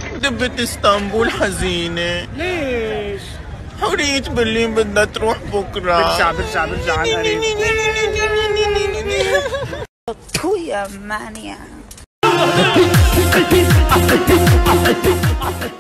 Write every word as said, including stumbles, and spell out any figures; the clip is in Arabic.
دبت اسطنبول حزينة. ليش؟ حورية برلين بدها تروح بكرة. برجع برجع برجع على تو يا مانيا.